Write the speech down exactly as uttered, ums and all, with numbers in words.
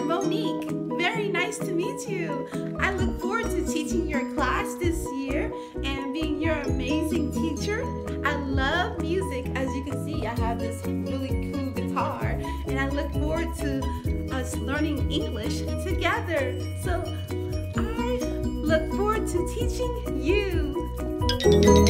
Monique. Very nice to meet you. I look forward to teaching your class this year and being your amazing teacher. I love music. As you can see, I have this really cool guitar, and I look forward to us learning English together. So I look forward to teaching you.